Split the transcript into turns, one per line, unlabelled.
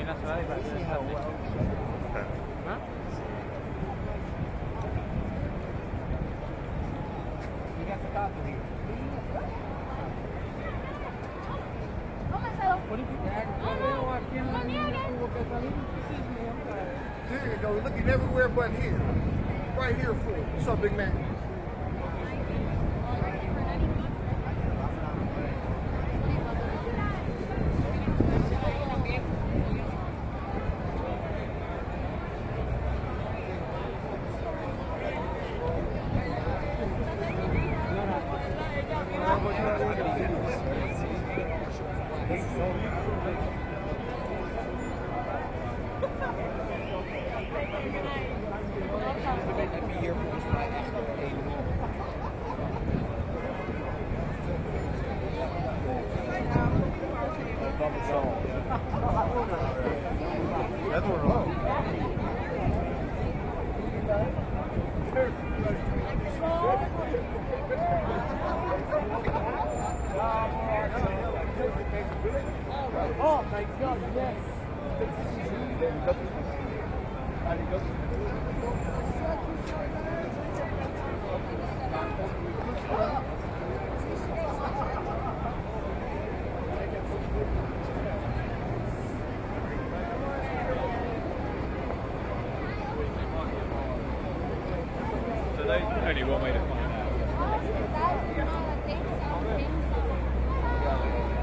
la ciudad y para hacer esta fecha. ¿Ah?
There you go, looking everywhere but here. Right here for you. What's up, big man? Oh my God, yes.
So they only one way to find out.